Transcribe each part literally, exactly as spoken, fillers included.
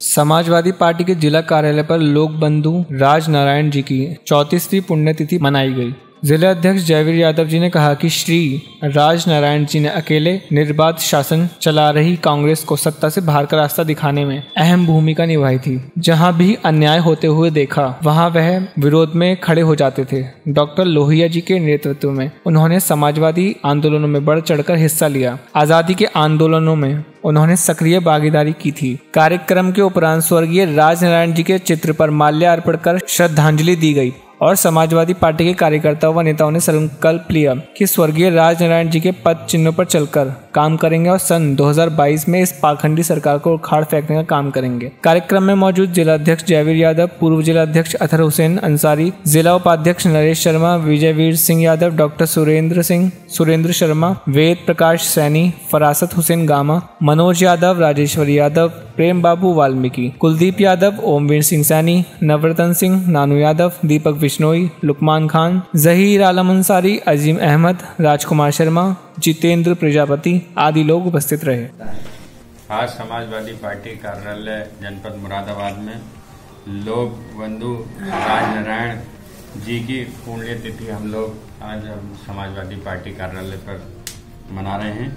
Samajwadi party के जिला कार्यालय पर लोक बंधु राज नारायण जी की चौंतीसवीं पुण्यतिथि मनाई गई। जिला अध्यक्ष जयवीर यादव जी ने कहा कि श्री राज नारायण जी ने अकेले निर्बाध शासन चला रही कांग्रेस को सत्ता से बाहर का रास्ता दिखाने में अहम भूमिका निभाई थी। जहां भी अन्याय होते हुए देखा वहां वह विरोध में खड़े हो जाते थे। डॉक्टर लोहिया जी के नेतृत्व में उन्होंने समाजवादी आंदोलनों में बढ़ चढ़कर हिस्सा लिया। आजादी के आंदोलनों में उन्होंने सक्रिय भागीदारी की थी। कार्यक्रम के उपरांत स्वर्गीय राज नारायण जी के चित्र पर माल्यार्पण कर श्रद्धांजलि दी गई और समाजवादी पार्टी के कार्यकर्ताओं व नेताओं ने संकल्प लिया कि स्वर्गीय राज नारायण जी के पद चिन्हों पर चलकर काम करेंगे और सन दो हज़ार बाईस में इस पाखंडी सरकार को उखाड़ फेंकने का काम करेंगे। कार्यक्रम में मौजूद जिला अध्यक्ष जयवीर यादव, पूर्व जिला अध्यक्ष अतहर हुसैन अंसारी, जिला उपाध्यक्ष नरेश शर्मा, विजयवीर सिंह यादव, डॉक्टर सुरेंद्र सिंह सुरेंद्र शर्मा, वेद प्रकाश सैनी, फरासत हुसैन गामा, मनोज यादव, राजेश्वरी यादव, प्रेम बाबू वाल्मीकि, कुलदीप यादव, ओमवीर सिंह सैनी, नवरतन सिंह, नानू यादव, दीपक बिश्नोई, लुकमान खान, जहीर आलम अंसारी, अजीम अहमद, राजकुमार शर्मा, जितेंद्र प्रजापति आदि लोग उपस्थित रहे। आज समाजवादी पार्टी कार्यालय जनपद मुरादाबाद में लोक बंधु राज नारायण जी की पुण्यतिथि हम लोग आज हम समाजवादी पार्टी कार्यालय पर मना रहे हैं।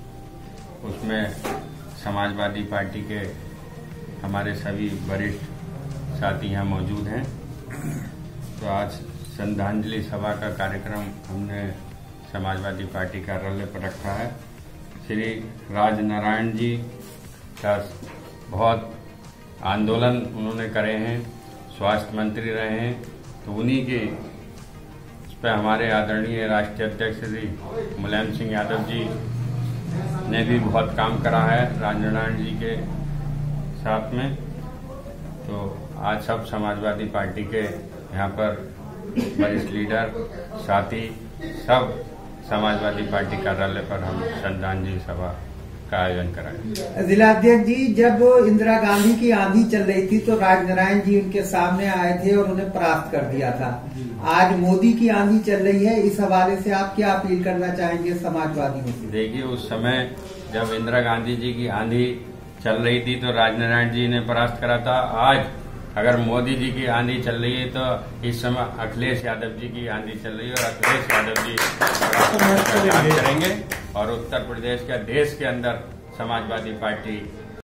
उसमें समाजवादी पार्टी के हमारे सभी वरिष्ठ साथी यहाँ मौजूद हैं। तो आज श्रद्धांजलि सभा का कार्यक्रम हमने समाजवादी पार्टी कार्यालय पर रखा है। श्री राज नारायण जी का बहुत आंदोलन उन्होंने करे हैं, स्वास्थ्य मंत्री रहे हैं, तो उन्हीं के इस पर हमारे आदरणीय राष्ट्रीय अध्यक्ष श्री मुलायम सिंह यादव जी ने भी बहुत काम करा है राज नारायण जी के साथ में। तो आज सब समाजवादी पार्टी के यहाँ पर वरिष्ठ लीडर साथी सब समाजवादी पार्टी कार्यालय पर हम श्रद्धांजलि सभा का आयोजन कराए। जिला अध्यक्ष जी, जब इंदिरा गांधी की आंधी चल रही थी तो राज नारायण जी उनके सामने आए थे और उन्हें परास्त कर दिया था। आज मोदी की आंधी चल रही है, इस हवाले से आप क्या अपील करना चाहेंगे समाजवादियों से? देखिए, उस समय जब इंदिरा गांधी जी की आंधी चल रही थी तो राज नारायण जी ने परास्त करा था। आज अगर मोदी जी की आंधी चल रही है तो इस समय अखिलेश यादव जी की आंधी चल रही है और अखिलेश यादव जी करेंगे और उत्तर प्रदेश का देश के अंदर समाजवादी पार्टी